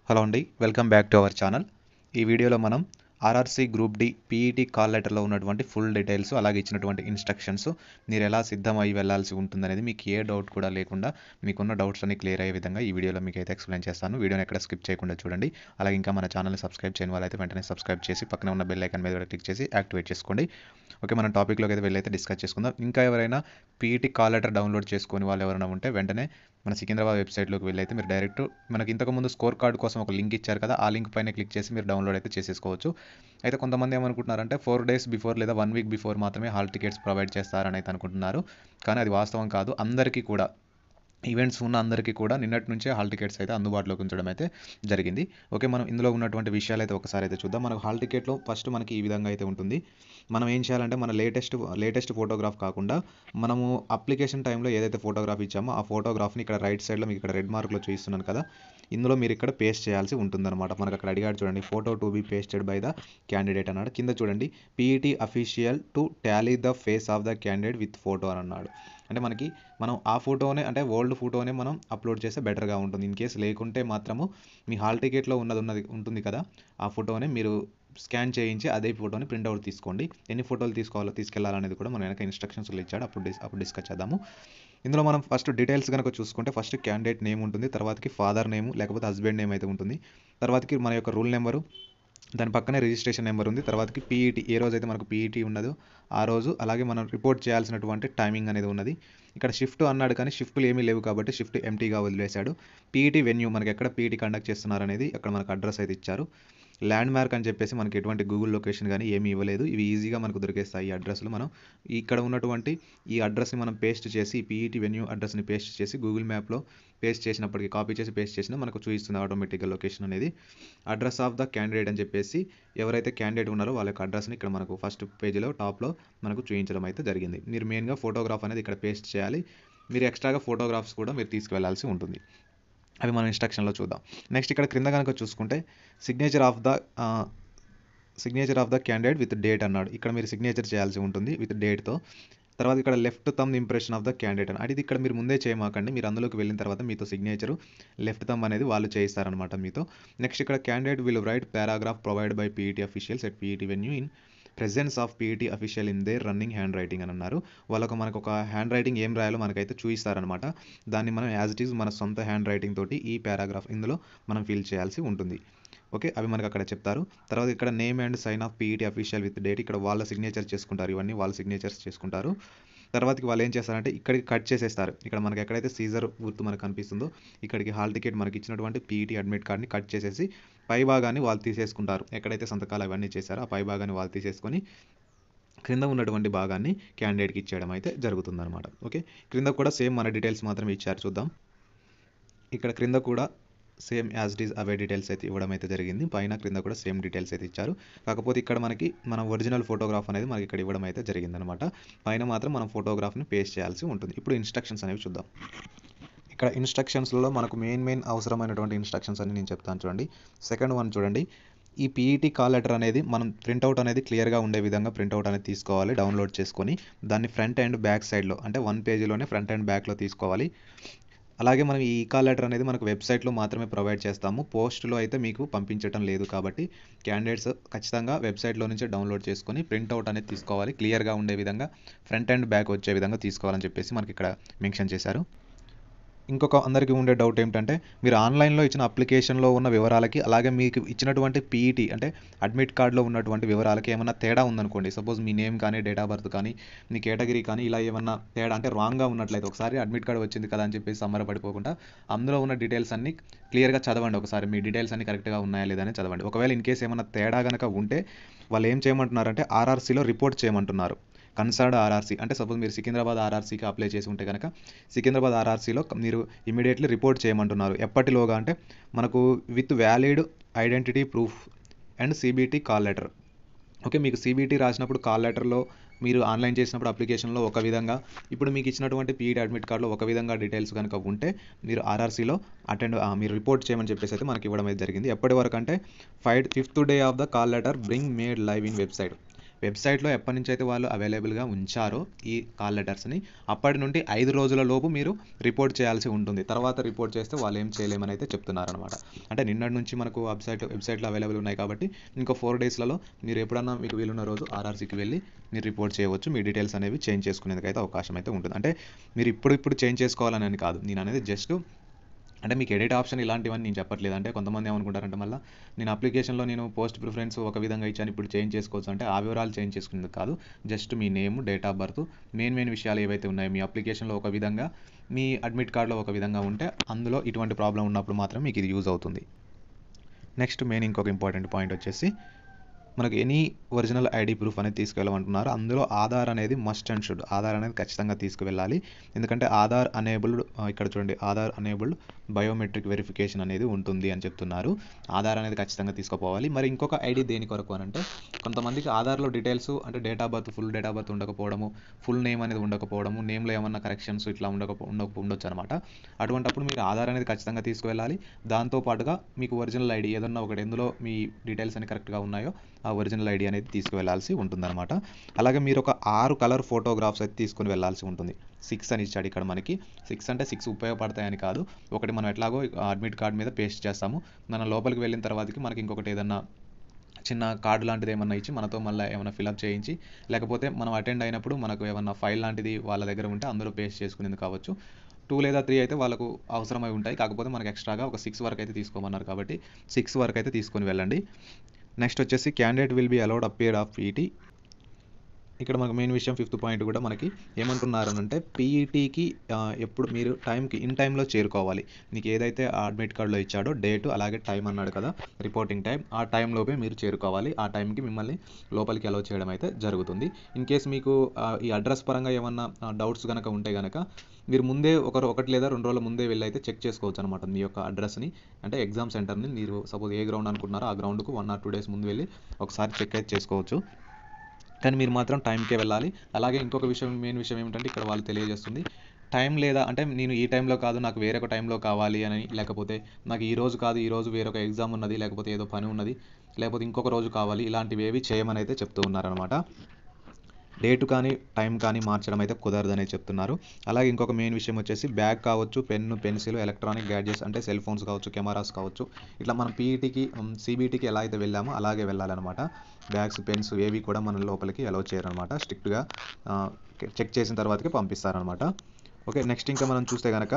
Hello అండి, welcome back to our channel. ఈ వీడియోలో మనం RRC group D PET call లెటర్లో ఉన్నటువంటి ఫుల్ డీటెయిల్స్, అలాగే ఇచ్చినటువంటి ఇన్స్ట్రక్షన్స్, మీరు ఎలా సిద్ధమై వెళ్ళాల్సి ఉంటుందనేది మీకు ఏ డౌట్ కూడా లేకుండా మీకున్న డౌట్స్ అన్ని క్లియర్ అయ్యే విధంగా ఈ వీడియోలో మీకు అయితే ఎక్స్ప్లెయిన్ చేస్తాను. వీడియోని ఎక్కడ స్కిప్ చేయకుండా చూడండి. అలాగే ఇంకా మన ఛానల్ని సబ్స్క్రైబ్ చేయని వాళ్ళైతే వెంటనే సబ్స్క్రైబ్ చేసి పక్కన ఉన్న బెల్ ఐకాన్ మీద కూడా క్లిక్ చేసి యాక్టివేట్ చేసుకోండి. ఓకే, మనం టాపిక్లోకి అయితే వెళ్ళైతే డిస్కస్ చేసుకుందాం. ఇంకా ఎవరైనా పీఈటీ కాల్ లెటర్ డౌన్లోడ్ చేసుకొని వాళ్ళు ఎవరైనా ఉంటే వెంటనే మన సికింద్రాబాద్ వెబ్సైట్లోకి వెళ్ళైతే మీరు డైరెక్ట్ మనకి ఇంతకుముందు స్కోర్ కార్డు కోసం ఒక లింక్ ఇచ్చారు కదా, ఆ లింక్ పైన క్లిక్ చేసి మీరు డౌన్లోడ్ అయితే చేసేసుకోవచ్చు. అయితే కొంతమంది ఏమనుకుంటున్నారంటే 4 డేస్ బిఫోర్ లేదా 1 వీక్ బిఫోర్ మాత్రమే హాల్ టికెట్స్ ప్రొవైడ్ చేస్తారని అయితే అనుకుంటున్నారు. కానీ అది వాస్తవం కాదు. అందరికీ కూడా ఈవెంట్స్ ఉన్న అందరికీ కూడా నిన్నటి నుంచే హాల్ టికెట్స్ అయితే అందుబాటులోకి ఉంచడం అయితే జరిగింది. ఓకే, మనం ఇందులో ఉన్నటువంటి విషయాలు అయితే ఒకసారి అయితే చూద్దాం. మనకు హాల్ టికెట్లో ఫస్ట్ మనకి ఈ విధంగా అయితే ఉంటుంది. మనం ఏం చేయాలంటే మన లేటెస్ట్ ఫోటోగ్రాఫ్ కాకుండా మనము అప్లికేషన్ టైంలో ఏదైతే ఫోటోగ్రాఫ్ ఇచ్చామో ఆ ఫోటోగ్రాఫ్ని ఇక్కడ రైట్ సైడ్లో మీకు ఇక్కడ రెడ్ మార్క్లో చూపిస్తున్నాను కదా, ఇందులో మీరు ఇక్కడ పేస్ట్ చేయాల్సి ఉంటుందన్నమాట. మనకు అక్కడ అడిగాడు చూడండి, photo to be pasted by the candidate అన్నాడు. కింద చూడండి, PET official to tally the face of the candidate with photo అని అన్నాడు. అంటే మనం ఆ ఫోటోనే, అంటే ఓల్డ్ ఫోటోనే మనం అప్లోడ్ చేస్తే బెటర్గా ఉంటుంది. ఇన్ కేసు లేకుంటే మాత్రము మీ హాల్ టికెట్లో ఉన్నది ఉంటుంది కదా, ఆ ఫోటోనే మీరు స్కాన్ చేయించి అదే ఫోటోని ప్రింట్అవుట్ తీసుకోండి. ఎన్ని ఫోటోలు తీసుకెళ్లాలనేది కూడా మన వెనక ఇన్స్ట్రక్షన్స్లో ఇచ్చాడు, అప్పుడు డిస్కస్ చేద్దాము. ఇందులో మనం ఫస్ట్ డీటెయిల్స్ కనుక చూసుకుంటే ఫస్ట్ క్యాండిడేట్ నేమ్ ఉంటుంది, తర్వాతకి ఫాదర్ నేమ్ లేకపోతే హస్బెండ్ నేమ్ అయితే ఉంటుంది, తర్వాతకి మన యొక్క రూల్ నెంబరు, దాని పక్కనే రిజిస్ట్రేషన్ నెంబర్ ఉంది, తర్వాతకి పీఈటీ ఏ రోజైతే మనకు పీఈటీ ఉన్నదో ఆ రోజు, అలాగే మనం రిపోర్ట్ చేయాల్సినటువంటి టైమింగ్ అనేది ఉన్నది. ఇక్కడ షిఫ్ట్ అన్నాడు కానీ షిఫ్ట్లు ఏమీ లేవు కాబట్టి షిఫ్ట్ ఎంటీగా వదిలేశాడు. పీఈటీ వెన్యూ, మనకి ఎక్కడ పీఈటీ కండక్ట్ చేస్తున్నారు అనేది అక్కడ మనకు అడ్రస్ అయితే ఇచ్చారు. ల్యాండ్ మార్క్ అని చెప్పేసి మనకి ఎటువంటి గూగుల్ లొకేషన్ కానీ ఏమీ ఇవ్వలేదు. ఇవి ఈజీగా మనకు దొరికేస్తాయి ఈ అడ్రస్లు. మనం ఇక్కడ ఉన్నటువంటి ఈ అడ్రస్ని మనం పేస్ట్ చేసి, పీఈటీ వెన్యూ అడ్రస్ని పేస్ట్ చేసి గూగుల్ మ్యాప్లో పేస్ట్ చేసినప్పటికీ, కాపీ చేసి పేస్ట్ చేసినా మనకు చూపిస్తుంది ఆటోమేటిక్గా లొకేషన్ అనేది. అడ్రస్ ఆఫ్ ద క్యాండిడేట్ అని చెప్పేసి ఎవరైతే క్యాండిడేట్ ఉన్నారో వాళ్ళ యొక్క అడ్రస్ని ఇక్కడ మనకు ఫస్ట్ పేజీలో టాప్లో మనకు చూపించడం అయితే జరిగింది. మీరు మెయిన్గా ఫోటోగ్రాఫ్ అనేది ఇక్కడ పేస్ట్ చేయాలి. మీరు ఎక్స్ట్రాగా ఫోటోగ్రాఫ్స్ కూడా మీరు తీసుకువెళ్లాల్సి ఉంటుంది. అవి మనం ఇన్స్ట్రక్షన్లో చూద్దాం. నెక్స్ట్ ఇక్కడ క్రింద కనుక చూసుకుంటే signature of the candidate with date అన్నాడు. ఇక్కడ మీరు సిగ్నేచర్ చేయాల్సి ఉంటుంది విత్ డేట్తో. తర్వాత ఇక్కడ left thumb impression of the candidate అని, అది ఇక్కడ మీరు ముందే చేయమాకండి, మీరు అందులోకి వెళ్ళిన తర్వాత మీతో సిగ్నేచరు లెఫ్ట్ థంబ్ అనేది వాళ్ళు చేయిస్తారనమాట మీతో. నెక్స్ట్ ఇక్కడ candidate will write paragraph provide by PET officials at PET venue in presence of PET official in their running hand writing అని అన్నారు. మనకు ఒక హ్యాండ్ రైటింగ్ ఏం రాయాలో మనకైతే చూపిస్తారనమాట. దాన్ని మనం యాజ్ ఇట్ ఈజ్ మన సొంత హ్యాండ్ రైటింగ్ తోటి ఈ పారాగ్రాఫ్ ఇందులో మనం ఫిల్ చేయాల్సి ఉంటుంది. ఓకే, అవి మనకు అక్కడ చెప్తారు. తర్వాత ఇక్కడ name and sign of PET official with date, ఇక్కడ వాళ్ళ సిగ్నేచర్ చేసుకుంటారు, ఇవన్నీ వాళ్ళ సిగ్నేచర్స్ చేసుకుంటారు. తర్వాతకి వాళ్ళు ఏం చేస్తారంటే ఇక్కడికి కట్ చేసేస్తారు. ఇక్కడ మనకి ఎక్కడైతే సీజర్ గుర్తు మనకు కనిపిస్తుందో ఇక్కడికి హాల్ టికెట్ మనకి ఇచ్చినటువంటి పీఈటీ అడ్మిట్ కార్డ్ని కట్ చేసేసి పై భాగాన్ని వాళ్ళు తీసేసుకుంటారు. ఎక్కడైతే సంతకాలు అవన్నీ చేశారో ఆ పై భాగాన్ని వాళ్ళు తీసేసుకొని క్రింద ఉన్నటువంటి భాగాన్ని క్యాండిడేట్కి ఇచ్చేయడం అయితే జరుగుతుందన్నమాట. ఓకే, క్రింద కూడా సేమ్ మన డీటెయిల్స్ మాత్రమే ఇచ్చారు. చూద్దాం. ఇక్కడ క్రింద కూడా సేమ్ యాజ్ ఇట్ ఈజ్ అవే డీటెయిల్స్ అయితే ఇవ్వడం అయితే జరిగింది. పైన క్రింద కూడా సేమ్ డీటెయిల్స్ అయితే ఇచ్చారు. కాకపోతే ఇక్కడ మనకి మన ఒరిజినల్ ఫోటోగ్రాఫ్ అనేది మనకి ఇక్కడ ఇవ్వడం అయితే జరిగిందనమాట. పైన మాత్రం మనం ఫోటోగ్రాఫ్ని పేస్ట్ చేయాల్సి ఉంటుంది. ఇప్పుడు ఇన్స్ట్రక్షన్స్ అనేవి చూద్దాం. ఇక్కడ ఇన్స్ట్రక్షన్స్లో మనకు మెయిన్ అవసరమైనటువంటి ఇన్స్ట్రక్షన్స్ అని నేను చెప్తాను చూడండి. సెకండ్ వన్ చూడండి, ఈ పీఈటీ కాల్ లెటర్ అనేది మనం ప్రింట్అవుట్ అనేది క్లియర్గా ఉండే విధంగా ప్రింట్అవుట్ అనేది తీసుకోవాలి, డౌన్లోడ్ చేసుకొని దాన్ని ఫ్రంట్ అండ్ బ్యాక్ సైడ్లో, అంటే 1 పేజీలోనే ఫ్రంట్ అండ్ బ్యాక్లో తీసుకోవాలి. అలాగే మనం ఈ కాల్ లెటర్ అనేది మనకు వెబ్సైట్లో మాత్రమే ప్రొవైడ్ చేస్తాము, పోస్ట్లో అయితే మీకు పంపించడం లేదు. కాబట్టి క్యాండిడేట్స్ ఖచ్చితంగా వెబ్సైట్లో నుంచి డౌన్లోడ్ చేసుకొని ప్రింట్అవుట్ అనేది తీసుకోవాలి, క్లియర్గా ఉండే విధంగా ఫ్రంట్ అండ్ బ్యాక్ వచ్చే విధంగా తీసుకోవాలని చెప్పేసి మనకి ఇక్కడ మెన్షన్ చేశారు. ఇంకొక అందరికీ ఉండే డౌట్ ఏంటంటే, మీరు ఆన్లైన్లో ఇచ్చిన అప్లికేషన్లో ఉన్న వివరాలకి అలాగే మీకు ఇచ్చినటువంటి పీఈటీ అంటే అడ్మిట్ కార్డులో ఉన్నటువంటి వివరాలకి ఏమన్నా తేడా ఉందనుకోండి, సపోజ్ మీ నేమ్ కానీ డేట్ ఆఫ్ బర్త్ కానీ మీ కేటగిరీ కానీ ఇలా ఏమన్నా తేడా అంటే రాంగ్గా ఉన్నట్లయితే, ఒకసారి అడ్మిట్ కార్డు వచ్చింది కదా అని చెప్పేసి సంబరపడిపోకుండా అందులో ఉన్న డీటెయిల్స్ అన్ని క్లియర్గా చదవండి. ఒకసారి మీ డీటెయిల్స్ అన్ని కరెక్ట్గా ఉన్నాయా లేదా అని చదవండి. ఒకవేళ ఇన్ కేసు ఏమన్నా తేడా కనుక ఉంటే వాళ్ళు ఏం చేయమంటున్నారంటే ఆర్ఆర్సీలో రిపోర్ట్ చేయమంటున్నారు. కన్సర్డ్ ఆర్ఆర్సీ అంటే సపోజ్ మీరు సికింద్రాబాద్ ఆర్ఆర్సీకి అప్లై చేసి ఉంటే కనుక సికింద్రాబాద్ ఆర్ఆర్సీలో మీరు ఇమీడియట్లీ రిపోర్ట్ చేయమంటున్నారు. ఎప్పటిలోగా అంటే మనకు with valid identity proof and CBT call letter. Okay, మీకు సిబిటీ రాసినప్పుడు కాల్ లెటర్లో మీరు ఆన్లైన్ చేసినప్పుడు అప్లికేషన్లో ఒక విధంగా, ఇప్పుడు మీకు ఇచ్చినటువంటి పీఈటీ అడ్మిట్ కార్డులో ఒక విధంగా డీటెయిల్స్ కనుక ఉంటే మీరు ఆర్ఆర్సీలో మీరు రిపోర్ట్ చేయమని చెప్పేసి అయితే మనకి ఇవ్వడం అయితే జరిగింది. ఎప్పటి వరకు అంటే 5th day of the call letter bring made live in website. వెబ్సైట్లో ఎప్పటి నుంచి అయితే వాళ్ళు అవైలబుల్గా ఉంచారో ఈ కాల్ లెటర్స్ని, అప్పటి నుండి 5 రోజుల లోపు మీరు రిపోర్ట్ చేయాల్సి ఉంటుంది. తర్వాత రిపోర్ట్ చేస్తే వాళ్ళు ఏం చేయలేమని అయితే చెప్తున్నారనమాట. అంటే నిన్నటి నుంచి మనకు వెబ్సైట్లో అవైలబుల్ ఉన్నాయి కాబట్టి ఇంకో 4 డేస్లలో మీరు ఎప్పుడన్నా మీకు వీలున్న రోజు ఆర్ఆర్సీకి వెళ్ళి మీరు రిపోర్ట్ చేయవచ్చు. మీ డీటెయిల్స్ అనేవి చేంజ్ చేసుకునేందుకు అయితే అవకాశం అయితే ఉంటుంది. అంటే మీరు ఇప్పుడు చేంజ్ చేసుకోవాలని కాదు, నేను అనేది జస్ట్ అంటే మీకు ఎడిట్ ఆప్షన్ ఇలాంటివన్నీ నేను చెప్పట్లేదు. అంటే కొంతమంది ఏమనుకుంటారంటే మళ్ళీ నేను అప్లికేషన్లో నేను పోస్ట్ ప్రిఫరెన్స్ ఒక విధంగా ఇచ్చాను, ఇప్పుడు చేంజ్ చేసుకోవచ్చు అంటే ఆ వివరాలు చేంజ్ చేసుకునేది కాదు. జస్ట్ మీ name, date of birth, main విషయాలు ఏవైతే ఉన్నాయో మీ అప్లికేషన్లో ఒక విధంగా, మీ అడ్మిట్ కార్డులో ఒక విధంగా ఉంటే అందులో ఇటువంటి ప్రాబ్లం ఉన్నప్పుడు మాత్రం మీకు ఇది యూజ్ అవుతుంది. నెక్స్ట్ ఇంకొక ఇంపార్టెంట్ పాయింట్ వచ్చేసి మనకు ఎనీ ఒరిజినల్ ఐడి ప్రూఫ్ అనేది తీసుకువెళ్ళమంటున్నారు. అందులో ఆధార్ అనేది మస్ట్ అండ్ షుడ్, ఆధార్ అనేది ఖచ్చితంగా తీసుకువెళ్ళాలి. ఎందుకంటే ఆధార్ అనేబుల్డ్, ఇక్కడ చూడండి ఆధార్ అనేబుల్డ్ బయోమెట్రిక్ వెరిఫికేషన్ అనేది ఉంటుంది అని చెప్తున్నారు. ఆధార్ అనేది ఖచ్చితంగా తీసుకుపోవాలి. మరి ఇంకొక ఐడి దేని కొరకు అని అంటే, కొంతమందికి ఆధార్లో డీటెయిల్స్ అంటే date of birth, full date of birth ఉండకపోవడము, ఫుల్ నేమ్ అనేది ఉండకపోవడము, నేమ్లో ఏమన్నా కరెక్షన్స్ ఇట్లా ఉండొచ్చు అనమాట. అటువంటప్పుడు మీరు ఆధార్ అనేది ఖచ్చితంగా తీసుకువెళ్ళాలి. దాంతోపాటుగా మీకు ఒరిజినల్ ఐడి ఏదన్నా ఒకటి ఎందులో మీ డీటెయిల్స్ అన్ని కరెక్ట్గా ఉన్నాయో ఆ ఒరిజినల్ ఐడి అనేది తీసుకువెళ్ళాల్సి ఉంటుందన్నమాట. అలాగే మీరు ఒక 6 కలర్ ఫోటోగ్రాఫ్స్ అయితే తీసుకుని వెళ్ళాల్సి ఉంటుంది. 6 అని ఇచ్చాడు ఇక్కడ మనకి. 6 అంటే 6 ఉపయోగపడతాయని కాదు. ఒకటి మనం ఎట్లాగో అడ్మిట్ కార్డ్ మీద పేస్ట్ చేస్తాము. మనం లోపలికి వెళ్ళిన తర్వాతకి మనకి ఇంకొకటి ఏదన్నా చిన్న కార్డు లాంటిది ఏమన్నా ఇచ్చి మనతో మళ్ళీ ఏమైనా ఫిలప్ చేయించి, లేకపోతే మనం అటెండ్ అయినప్పుడు మనకు ఏమన్నా ఫైల్ లాంటిది వాళ్ళ దగ్గర ఉంటే అందులో పేస్ట్ చేసుకునేది కావచ్చు. 2 లేదా 3 అయితే వాళ్ళకు అవసరమై ఉంటాయి. కాకపోతే మనకు ఎక్స్ట్రాగా ఒక 6 వరకు అయితే తీసుకోమన్నారు కాబట్టి 6 వరకు అయితే తీసుకొని వెళ్ళండి. నెక్స్ట్ వచ్చేసి candidate will be allowed appear of PET. ఇక్కడ మనకు మెయిన్ విషయం 5th పాయింట్ కూడా మనకి ఏమంటున్నారనంటే పీఈటీకి ఎప్పుడు మీరు ఇన్ టైంలో చేరుకోవాలి. మీకు ఏదైతే అడ్మిట్ కార్డులో ఇచ్చాడో డేటు అలాగే టైం అన్నాడు కదా, రిపోర్టింగ్ టైం, ఆ టైంలోపే మీరు చేరుకోవాలి. ఆ టైంకి మిమ్మల్ని లోపలికి అలౌ చేయడం అయితే జరుగుతుంది. ఇన్ కేస్ మీకు ఈ అడ్రస్ పరంగా ఏమన్నా డౌట్స్ కనుక ఉంటే కనుక మీరు ముందే ఒకటి లేదా 2 రోజుల ముందే వెళ్ళి అయితే చెక్ చేసుకోవచ్చు అనమాట మీ యొక్క అడ్రస్ని. అంటే ఎగ్జామ్ సెంటర్ని మీరు సపోజ్ ఏ గ్రౌండ్ అనుకుంటున్నారో ఆ గ్రౌండ్కు 1 or 2 days ముందు వెళ్ళి ఒకసారి చెక్ అయితే చేసుకోవచ్చు. కానీ మీరు మాత్రం టైంకే వెళ్ళాలి. అలాగే ఇంకొక మెయిన్ విషయం ఏమిటంటే ఇక్కడ వాళ్ళు తెలియజేస్తుంది, టైం లేదా అంటే నేను ఈ టైంలో కాదు నాకు వేరొక టైంలో కావాలి అని, లేకపోతే నాకు ఈ రోజు కాదు ఈ రోజు వేరొక ఎగ్జామ్ ఉన్నది, లేకపోతే ఏదో పని ఉన్నది, లేకపోతే ఇంకొక రోజు కావాలి, ఇలాంటివి ఏవి చేయమని అయితే చెప్తూ ఉన్నారనమాట. డేటు కానీ టైం కానీ మార్చడం అయితే కుదరదని చెప్తున్నారు. అలాగే ఇంకొక మెయిన్ విషయం వచ్చేసి బ్యాగ్ కావచ్చు, పెన్ను, పెన్సిల్, ఎలక్ట్రానిక్ గ్యాడ్జెట్స్ అంటే సెల్ ఫోన్స్ కావచ్చు, కెమెరాస్ కావచ్చు, ఇట్లా మనం పీఈటీకి సిబిటీకి ఎలా అయితే వెళ్ళామో అలాగే వెళ్ళాలన్నమాట. బ్యాగ్స్, పెన్స్ ఏవి కూడా మన లోపలికి అలౌ చేయరనమాట. స్ట్రిక్ట్గా చెక్ చేసిన తర్వాతకే పంపిస్తారనమాట. ఓకే, నెక్స్ట్ ఇంకా మనం చూస్తే కనుక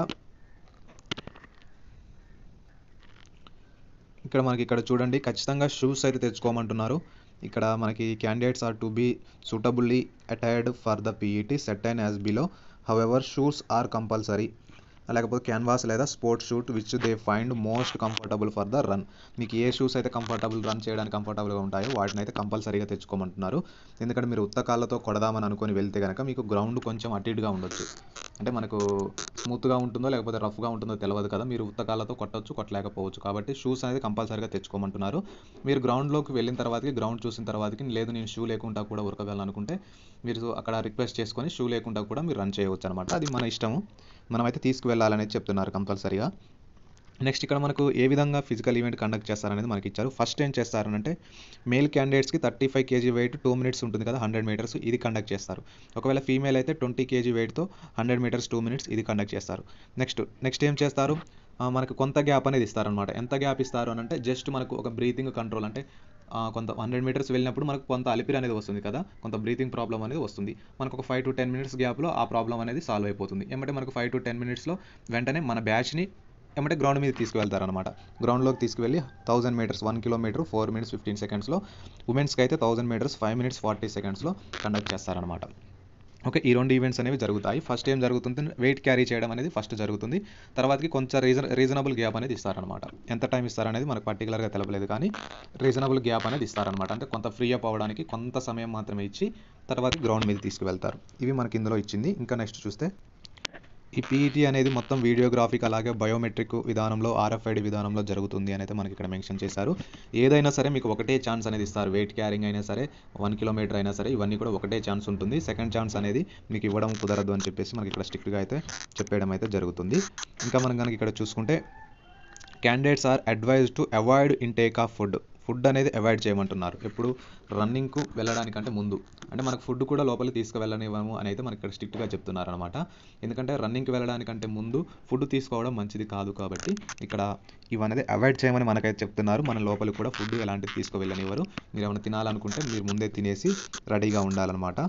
ఇక్కడ చూడండి ఖచ్చితంగా షూస్ అయితే తెచ్చుకోమంటున్నారు. ఇక్కడ మనకి candidates are to be suitably attired for the PET certain as below. However shoes are compulsory. లేకపోతే క్యాన్వాస్ లేదా sports shoot which they find most comfortable for the run. మీకు ఏ షూస్ అయితే రన్ చేయడానికి కంఫర్టబుల్గా ఉంటాయో వాటిని అయితే కంపల్సరీగా తెచ్చుకోమంటున్నారు. ఎందుకంటే మీరు ఉత్త కాళ్ళతో కొడదామని అనుకొని వెళ్తే కనుక మీకు గ్రౌండ్ కొంచెం అటు ఇటుగా ఉండొచ్చు. అంటే మనకు స్మూత్గా ఉంటుందో లేకపోతే రఫ్గా ఉంటుందో తెలియదు కదా, మీరు ఉత్త కాళ్ళతో కొట్టొచ్చు, కొట్టలేకపోవచ్చు. కాబట్టి షూస్ అనేది కంపల్సరీగా తెచ్చుకోమంటున్నారు. మీరు గ్రౌండ్లోకి వెళ్ళిన తర్వాతకి, గ్రౌండ్ చూసిన తర్వాతకి లేదు నేను షూ లేకుండా కూడా ఉరకగలను అనుకుంటే మీరు అక్కడ రిక్వెస్ట్ చేసుకొని షూ లేకుండా కూడా మీరు రన్ చేయవచ్చు అనమాట. అది మన ఇష్టము. మనమైతే తీసుకువెళ్ళాలనేది చెప్తున్నారు కంపల్సరీగా. నెక్స్ట్ ఇక్కడ మనకు ఏ విధంగా ఫిజికల్ ఈవెంట్ కండక్ట్ చేస్తారనేది మనకి ఇచ్చారు. ఫస్ట్ ఏం చేస్తారనంటే మేల్ క్యాండిడేట్స్కి 35 kg వెయిట్ 2 minutes ఉంటుంది కదా, 100 meters ఇది కండక్ట్ చేస్తారు. ఒకవేళ ఫీమేల్ అయితే 20 kg వెయిట్తో 100 meters 2 minutes ఇది కండక్ట్ చేస్తారు. నెక్స్ట్ ఏం చేస్తారు, మనకు కొంత గ్యాప్ అనేది ఇస్తారనమాట. ఎంత గ్యాప్ ఇస్తారు అని అంటే జస్ట్ మనకు ఒక బ్రీతింగ్ కంట్రోల్, అంటే కొంత 100 meters వెళ్ళినప్పుడు మనకు కొంత అలిపిరి అనేది వస్తుంది కదా, కొంత బ్రీతింగ్ ప్రాబ్లం అనేది వస్తుంది. మనకు ఒక 5 to 10 minutes గ్యాప్లో ఆ ప్రాబ్లం అనేది సాల్వ్ అయిపోతుంది. ఏమంటే మనకు 5 to 10 minutesలో వెంటనే మన బ్యాచ్ని ఏమంటే గ్రౌండ్ మీద తీసుకువెళ్తారనమాట. గ్రౌండ్లోకి తీసుకువెళ్ళి 1000 meters 1 kilometer 4 minutes 15 secondsలో, ఉమెన్స్కి అయితే 1000 meters 5 minutes 40 secondsలో కండక్ట్ చేస్తారనమాట. ఓకే, ఈ 2 ఈవెంట్స్ అనేవి జరుగుతాయి. ఫస్ట్ ఏం జరుగుతుంది, వెయిట్ క్యారీ చేయడం అనేది ఫస్ట్ జరుగుతుంది. తర్వాతకి కొంచెం రీజనబుల్ గ్యాప్ అనేది ఇస్తారనమాట. ఎంత టైం ఇస్తారనేది మనకు పర్టికులర్గా తెలపలేదు, కానీ రీజనబుల్ గ్యాప్ అనేది ఇస్తారనమాట. అంటే కొంత ఫ్రీ అప్ అవ్వడానికి కొంత సమయం మాత్రమే ఇచ్చి తర్వాత గ్రౌండ్ మీద తీసుకువెళ్తారు. ఇవి మనకి ఇందులో ఇచ్చింది. ఇంకా నెక్స్ట్ చూస్తే ఈ పీఈటీ అనేది మొత్తం వీడియోగ్రాఫిక్ అలాగే బయోమెట్రిక్ విధానంలో, ఆర్ఎఫ్ఐడి విధానంలో జరుగుతుంది అని అయితే మనకి ఇక్కడ మెన్షన్ చేశారు. ఏదైనా సరే మీకు ఒకటే ఛాన్స్ అనేది ఇస్తారు. వెయిట్ క్యారింగ్ అయినా సరే, 1 kilometer అయినా సరే, ఇవన్నీ కూడా ఒకటే ఛాన్స్ ఉంటుంది. సెకండ్ ఛాన్స్ అనేది మీకు ఇవ్వడం కుదరదు అని చెప్పేసి మనకి ఇక్కడ స్ట్రిక్ట్గా అయితే చెప్పేయడం అయితే జరుగుతుంది. ఇంకా మనం కనుక ఇక్కడ చూసుకుంటే candidates are advised to avoid intake of food అనేది అవాయిడ్ చేయమంటున్నారు. ఎప్పుడు రన్నింగ్‌కు వెళ్ళడానికంటే ముందు. అంటే మనకు ఫుడ్ కూడా లోపలికి తీసుకువెళ్ళనివ్వము అని అయితే మనకి ఇక్కడ స్ట్రిక్ట్‌గా చెప్తున్నారనమాట. ఎందుకంటే రన్నింగ్‌కి వెళ్ళడానికంటే ముందు ఫుడ్ తీసుకోవడం మంచిది కాదు కాబట్టి ఇక్కడ ఇవనేది అవాయిడ్ చేయమని మనకైతే చెప్తున్నారు. మన లోపలికి కూడా ఫుడ్ ఎలాంటిది తీసుకువెళ్ళనివ్వరు. మీరేమైనా తినాలనుకుంటే మీరు ముందే తినేసి రెడీగా ఉండాలనమాట.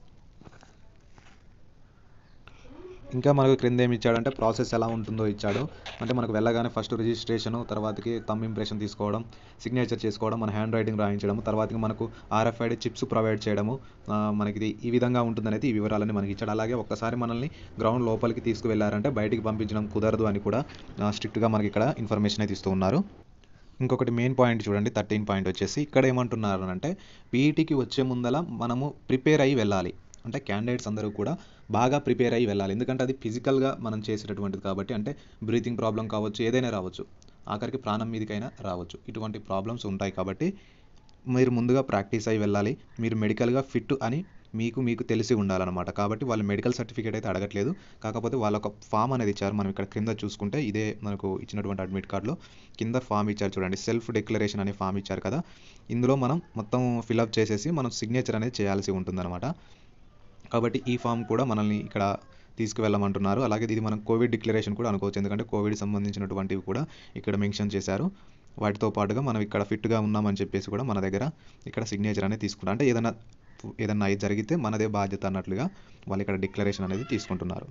ఇంకా మనకు క్రింద ఏమి ఇచ్చాడంటే ప్రాసెస్ ఎలా ఉంటుందో ఇచ్చాడు. అంటే మనకు వెళ్ళగానే ఫస్ట్ రిజిస్ట్రేషను, తర్వాతకి థంబ్ ఇంప్రెషన్ తీసుకోవడం, సిగ్నేచర్ చేసుకోవడం, మన హ్యాండ్ రైటింగ్ రాయించడం, తర్వాతకి మనకు ఆర్ఎఫ్ఐడి చిప్స్ ప్రొవైడ్ చేయడము, మనకి ఈ విధంగా ఉంటుందనేది ఈ వివరాలన్నీ మనకి ఇచ్చాడు. అలాగే ఒక్కసారి మనల్ని గ్రౌండ్ లోపలికి తీసుకువెళ్లారంటే బయటికి పంపించడం కుదరదు అని కూడా స్ట్రిక్ట్‌గా మనకి ఇక్కడ ఇన్ఫర్మేషన్ అయితే ఇస్తూ ఉన్నారు. ఇంకొకటి మెయిన్ పాయింట్ చూడండి 13 పాయింట్ వచ్చేసి ఇక్కడ ఏమంటున్నారు అంటే పీఈటీకి వచ్చే ముందల మనము ప్రిపేర్ అయ్యి వెళ్ళాలి. అంటే క్యాండిడేట్స్ అందరూ కూడా బాగా ప్రిపేర్ అయ్యి వెళ్ళాలి. ఎందుకంటే అది ఫిజికల్‌గా మనం చేసేటటువంటిది కాబట్టి అంటే బ్రీతింగ్ ప్రాబ్లమ్ కావచ్చు, ఏదైనా రావచ్చు. ఆఖరికి ప్రాణం మీదకైనా రావచ్చు. ఇటువంటి ప్రాబ్లమ్స్ ఉంటాయి కాబట్టి మీరు ముందుగా ప్రాక్టీస్ అయ్యి వెళ్ళాలి. మీరు మెడికల్‌గా ఫిట్ అని మీకు తెలిసి ఉండాలనమాట. కాబట్టి వాళ్ళు మెడికల్ సర్టిఫికేట్ అయితే అడగట్లేదు. కాకపోతే వాళ్ళొక ఫామ్ అనేది ఇచ్చారు. మనం ఇక్కడ క్రింద చూసుకుంటే ఇదే మనకు ఇచ్చినటువంటి అడ్మిట్ కార్డ్‌లో కింద ఫామ్ ఇచ్చారు చూడండి. సెల్ఫ్ డిక్లరేషన్ అనే ఫామ్ ఇచ్చారు కదా! ఇందులో మనం మొత్తం ఫిలప్ చేసేసి మనం సిగ్నేచర్ అనేది చేయాల్సి ఉంటుందనమాట. కాబట్టి ఈ ఫామ్ కూడా మనల్ని ఇక్కడ తీసుకువెళ్ళమంటున్నారు. అలాగే ఇది మనం కోవిడ్ డిక్లరేషన్ కూడా అనుకోవచ్చు. ఎందుకంటే కోవిడ్ సంబంధించినటువంటివి కూడా ఇక్కడ మెన్షన్ చేశారు. వాటితో పాటుగా మనం ఇక్కడ ఫిట్‌గా ఉన్నామని చెప్పేసి కూడా మన దగ్గర ఇక్కడ సిగ్నేచర్ అనేది తీసుకుంటాం. అంటే ఏదన్నా జరిగితే మనదే బాధ్యత అన్నట్లుగా వాళ్ళు ఇక్కడ డిక్లరేషన్ అనేది తీసుకుంటున్నారు.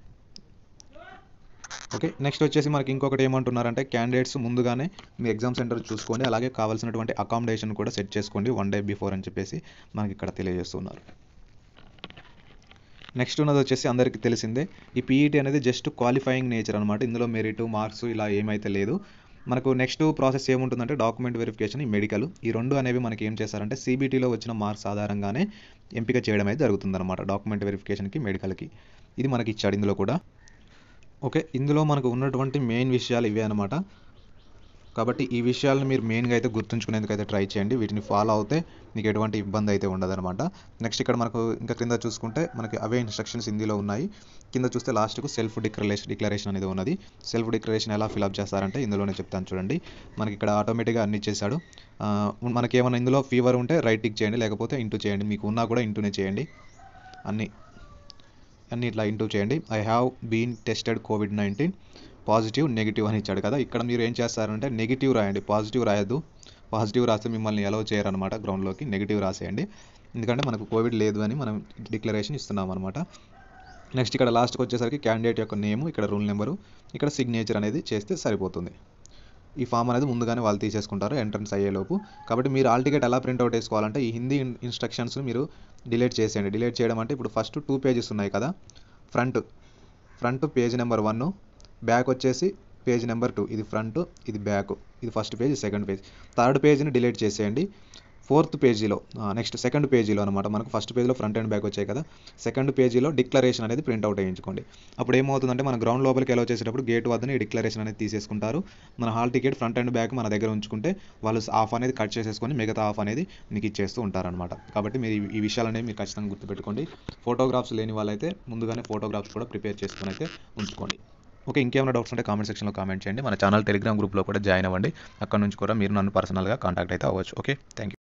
ఓకే. నెక్స్ట్ వచ్చేసి మనకి ఇంకొకటి ఏమంటున్నారంటే క్యాండిడేట్స్ ముందుగానే మీ ఎగ్జామ్ సెంటర్ చూసుకోండి. అలాగే కావాల్సినటువంటి అకామిడేషన్ కూడా సెట్ చేసుకోండి 1 డే బిఫోర్ అని చెప్పేసి మనకి ఇక్కడ తెలియజేస్తున్నారు. నెక్స్ట్ ఉన్నది వచ్చేసి అందరికీ తెలిసిందే. ఈ పీఈటీ అనేది జస్ట్ క్వాలిఫైయింగ్ నేచర్ అనమాట. ఇందులో మెరిట్, మార్క్స్ ఇలా ఏమైతే లేదు. మనకు నెక్స్ట్ ప్రాసెస్ ఏముంటుందంటే డాక్యుమెంట్ వెరిఫికేషన్, ఈ మెడికల్. ఈ 2 అనేవి మనకి ఏం చేశారంటే సీబీటీలో వచ్చిన మార్క్స్ ఆధారంగానే ఎంపిక చేయడం అయితే జరుగుతుందనమాట. డాక్యుమెంట్ వెరిఫికేషన్‌కి, మెడికల్‌కి. ఇది మనకి ఇచ్చాడు ఇందులో కూడా. ఓకే. ఇందులో మనకు ఉన్నటువంటి మెయిన్ విషయాలు ఇవే అనమాట. కాబట్టి ఈ విషయాలను మీరు మెయిన్‌గా అయితే గుర్తుంచుకునేందుకైతే ట్రై చేయండి. వీటిని ఫాలో అవుతే మీకు ఎటువంటి ఇబ్బంది అయితే ఉండదనమాట. నెక్స్ట్ ఇక్కడ మనకు ఇంకా క్రింద చూసుకుంటే మనకి అవే ఇన్‌స్ట్రక్షన్స్ హిందీలో ఉన్నాయి. కింద చూస్తే లాస్ట్‌కు సెల్ఫ్ డిక్లరేషన్ అనేది ఉన్నది. సెల్ఫ్ డిక్లరేషన్ ఎలా ఫిలప్ చేస్తారంటే ఇందులోనే చెప్తాను చూడండి. మనకి ఇక్కడ ఆటోమేటిక్‌గా అన్ని ఇచ్చేసాడు. మనకేమన్నా ఇందులో ఫీవర్ ఉంటే రైట్ టిక్ చేయండి. లేకపోతే ఇంటూ చేయండి. మీకు ఉన్నా కూడా ఇంటూనే చేయండి. అన్నీ ఇట్లా ఇంటూ చేయండి. ఐ హావ్ బీన్ టెస్టెడ్ కోవిడ్-19 పాజిటివ్, నెగెటివ్ అని ఇచ్చాడు కదా! ఇక్కడ మీరు ఏం చేస్తారంటే నెగెటివ్ రాయండి. పాజిటివ్ రాయొద్దు. పాజిటివ్ రాస్తే మిమ్మల్ని అలౌ చేయరనమాట గ్రౌండ్‌లోకి. నెగెటివ్ రాసేయండి. ఎందుకంటే మనకు కోవిడ్ లేదు అని మనం డిక్లరేషన్ ఇస్తున్నామనమాట. నెక్స్ట్ ఇక్కడ లాస్ట్‌కి వచ్చేసరికి క్యాండిడేట్ యొక్క నేము, ఇక్కడ రూల్ నెంబరు, ఇక్కడ సిగ్నేచర్ అనేది చేస్తే సరిపోతుంది. ఈ ఫామ్ అనేది ముందుగానే వాళ్ళు తీసేసుకుంటారు ఎంట్రన్స్ అయ్యేలోపు. కాబట్టి మీరు హాల్ టికెట్ ఎలా ప్రింట్‌ఔట్ వేసుకోవాలంటే ఈ హిందీ ఇన్‌స్ట్రక్షన్స్ మీరు డిలీట్ చేసేయండి. డిలీట్ చేయడం అంటే ఇప్పుడు ఫస్ట్ 2 పేజెస్ ఉన్నాయి కదా! ఫ్రంట్ పేజ్ నెంబర్ 1, బ్యాక్ వచ్చేసి పేజ్ నెంబర్ 2. ఇది ఫ్రంట్, ఇది బ్యాక్. ఇది first page, second page. Third పేజ్‌ని డిలీట్ చేసేయండి. ఫోర్త్ పేజీలో నెక్స్ట్ సెకండ్ పేజీలో అనమాట. మనకు ఫస్ట్ పేజ్‌లో ఫ్రంట్ అండ్ బ్యాక్ వచ్చాయి కదా! సెకండ్ పేజీలో డిక్లరేషన్ అనేది ప్రింట్‌ఔట్ వేయించుకోండి. అప్పుడు ఏమవుతుందంటే మన గ్రౌండ్ లోపలికి అలౌ చేసేటప్పుడు గేట్ వద్దనే ఈ డిక్లరేషన్ అనేది తీసేసుకుంటారు. మన hall ticket front and back మన దగ్గర ఉంచుకుంటే వాళ్ళు హాఫ్ అనేది కట్ చేసేసుకొని మిగతా హాఫ్ అనేది మీకు ఇచ్చేస్తూ ఉంటారనమాట. కాబట్టి మీరు ఈ విషయాలనేవి మీరు ఖచ్చితంగా గుర్తుపెట్టుకోండి. ఫోటోగ్రాఫ్స్ లేని వాళ్ళైతే ముందుగానే ఫోటోగ్రాఫ్స్ కూడా ప్రిపేర్ చేసుకొని అయితే ఉంచుకోండి. ఓకే. ఇంకేమైనా డౌట్స్ ఉంటే కామెంట్ సెక్షన్‌లో కామెంట్ చేయండి. మన ఛానల్ టెలిగ్రామ్ గ్రూప్‌లో కూడా జాయిన్ అవ్వండి. అక్కడ నుంచి కూడా మీరు నన్ను పర్సనల్‌గా కాంటాక్ట్ అయితే అవ్వచ్చు. ఓకే. Thank you.